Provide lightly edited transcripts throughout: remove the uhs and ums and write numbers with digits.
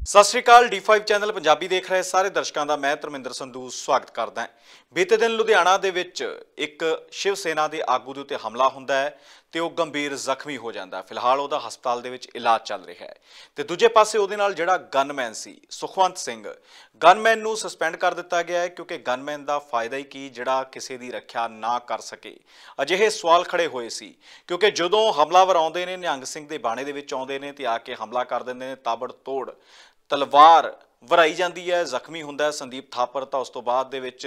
सत श्री अकाल D5 channel Punjabi देख रहे सारे दर्शकों का मैं धर्मिंदर संधू स्वागत करदा है। बीते दिन लुधियाना दे विच एक शिव सेना के आगू दे उत्ते हमला हुंदा है ते वो गंभीर जख्मी हो जाता है। फिलहाल उहदा हस्पताल दे विच इलाज चल रहा है ते दूजे पासे उहदे नाल जिहड़ा गनमैन सी सुखवंत सिंह गनमैन नूं सस्पेंड कर दिता गया है क्योंकि गनमैन का फायदा ही की जिहड़ा किसी की रक्षा ना कर सके। अजिहे सवाल खड़े हुए सी क्योंकि जदों हमलावर आउंदे ने निहंग सिंह दे बाणे दे विच आउंदे ने ते आके हमला कर दिंदे ने, ताबड़ तोड़ तलवार वराई जाती है, जख्मी हुंदा है संदीप थापर। तो उस तो बाद दे विच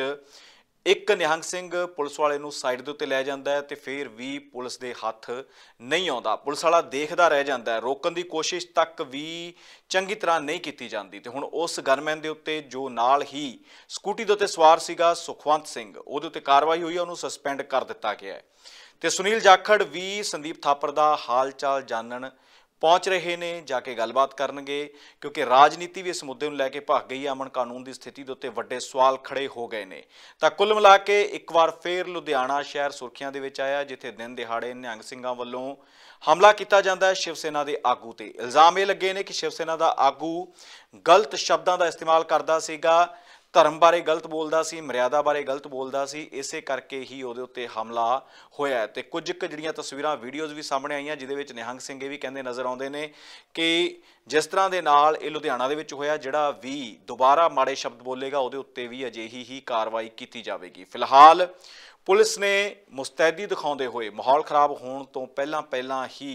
एक निहंग सिंह पुलिस वाले नूं साइड दे उत्ते लै जांदा है ते फिर भी पुलिस दे हत्थ नहीं आउंदा। पुलिस वाला देखदा रह जांदा है, रोकण दी कोशिश तक भी चंगी तरह नहीं कीती जांदी। ते हुण उस गनमैन दे उत्ते जो नाल ही स्कूटी दे उत्ते सवार सीगा सुखवंत सिंह, उहदे उत्ते कार्रवाई हुई है, उहनूं सस्पेंड कर दिता गया है। ते सुनील जाखड़ भी संदीप थापर दा हाल चाल जानन पहुँच रहे ने, जाके गलबात करनगे क्योंकि राजनीति भी इस मुद्दे नूं लैके भग गई है। अमन कानून की स्थिति के उत्ते वड्डे सवाल खड़े हो गए ने। तां कुल मिला के एक बार फिर लुधियाना शहर सुर्खियां दे विच आया जिथे दिन दिहाड़े निहंग सिंघां वल्लों हमला किया जाता है शिव सेना के आगू ते। इल्जाम ये लगे ने कि शिव सेना का आगू गलत शब्दों का इस्तेमाल करता सीगा, धर्म बारे गलत बोलता सी, मर्यादा बारे गलत बोलता सी, इसे करके ही उहदे उत्ते हमला होया है। ते कुछ जिहड़ियां तस्वीरां वीडियोज़ भी सामने आईयां जिहदे विच निहंग सिंह भी कहंदे नज़र आउंदे ने कि जिस तरह दे नाल ये लुधियाना दे विच होया, जिहड़ा भी दोबारा माड़े शब्द बोलेगा उहदे उत्ते भी अजिही ही कार्रवाई की जाएगी। फिलहाल पुलिस ने मुस्तैदी दिखाउंदे होए माहौल खराब होने तो पहला ही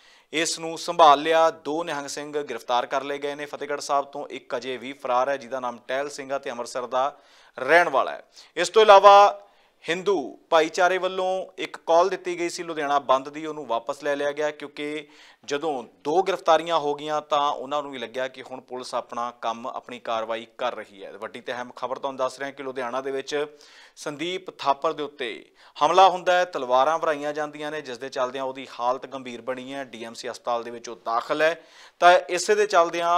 इस नूं संभाल लिया। दो निहंग सिंह गिरफ्तार कर ले गए ने फतेहगढ़ साहब तो, एक अजे भी फरार है जिसका नाम टहल सिंह ते अमृतसर का रहन वाला है। इस तो इलावा हिंदू भाईचारे वालों एक कॉल दी गई सी लुधियाना बंद की, उन्होंने वापस ले लिया गया क्योंकि जदों दो गिरफ्तारियां हो गई तो उन्होंने भी लग्या कि हुण पुलिस अपना काम अपनी कार्रवाई कर रही है। वड्डी ते अहम खबर तुहानूं दस रहे हैं कि लुधियाना दे विच संदीप थापर दे उत्ते हमला हुंदा है, तलवारां वराईयां जांदियां ने, जिस दे चलदियां उहदी हालत गंभीर बनी है। DMC हस्पताल दे विच ओह दाखल है। तो इसे दे चलदियां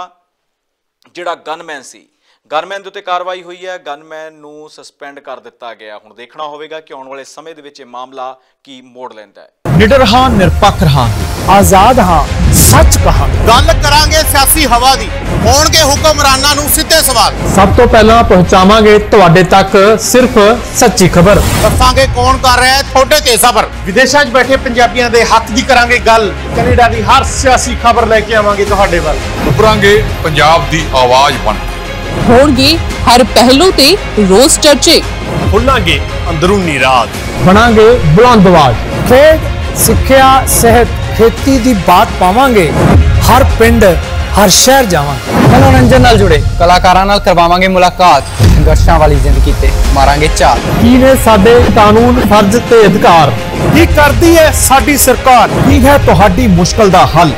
जिहड़ा गनमैन सी गनमैन के उत्ते कार्रवाई हुई है, गनमैन नूं सस्पेंड कर दिता गया। हुण देखना होवेगा कि आने वाले समय दे विच मामला की मोड़ लैंदा है। निडर हां, निरपक्ष हां, आजाद हां, सच कहा। गल करांगे सियासी हवा दी, होणगे हुक्मरानां नूं सीधे सवाल। सब तो पहला पहुंचावांगे तुहाडे तक सिर्फ सच्ची खबर। दसांगे कौन कर रहा है थोड़े ते सबर। विदेशां 'च बैठे पंजाबियां दे हक दी करांगे गल। कनेडा दी हर सियासी खबर लेके आवांगे तुहाडे वल। उभरांगे पंजाब दी आवाज बन होणगे हर पहलू ते रोज चर्चे। खुलांगे अंदरूनी राज, बनांगे बुलंद आवाज। खेड, सिक्ख्या, सेहत, खेती दी बात पावांगे। हर पिंड हर शहर जावांगे। मनोरंजन नाल जुड़े कलाकारां नाल करवावांगे मुलाकात। संघर्षां वाली जिंदगी ते मारांगे चाल। की ने साडे कानून, फर्ज ते अधिकार, की करदी है साडी सरकार, की है तुहाडी मुश्किल दा हल।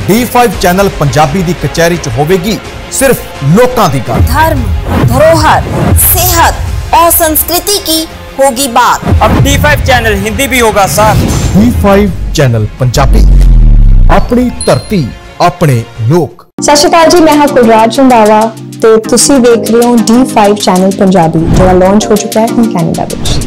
D5 चैनल पंजाबी दी कचहरी च होवेगी सिर्फ लोकां दी गल। धर्म, धरोहर, सेहत और संस्कृति की होगी बात। अब D5 चैनल हिंदी भी होगा साथ। D5 चैनल पंजाबी, अपनी धरती अपने लोक। सत श्री अकाल जी, मैं हां कुलराज रंधावा ते तुसी देख रहे हो D5 चैनल पंजाबी, जो लॉन्च हो चुका है कनाडा विच।